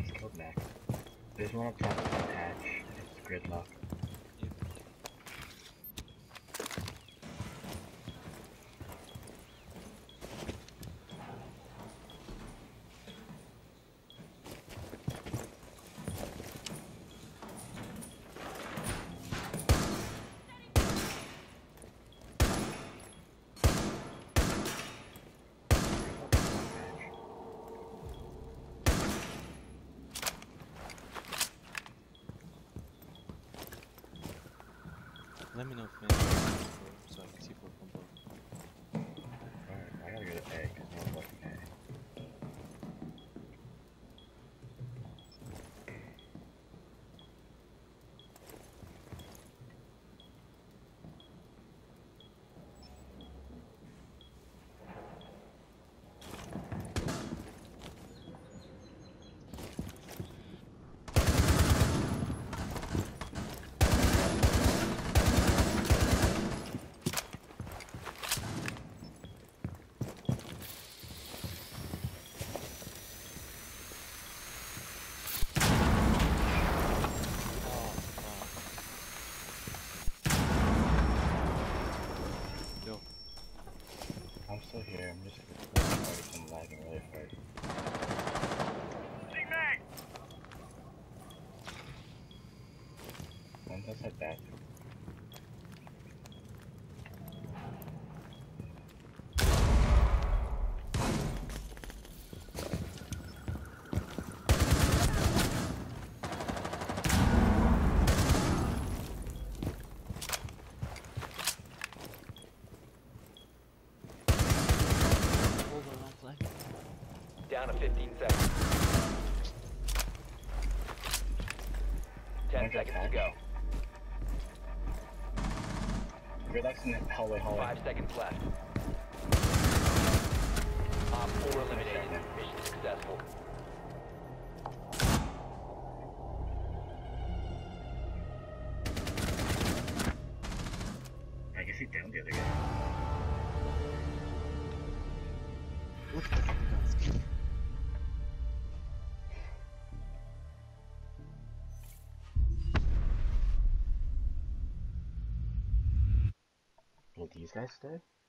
last killed Mac. There's one up top of that hatch. It's Gridlock. Let me know if man so I can see for combo. Alright, I gotta go to A because no one's looking at A. Yo. I'm still here, I'm just I'm lagging really hard. One does that back. Down to 15 seconds. 10 seconds to go. Gridlock's in the hallway. 5 seconds left. Op 4 eliminated. Mission successful. I guess he downed the other guy. What the fuck is that? Will these guys stay?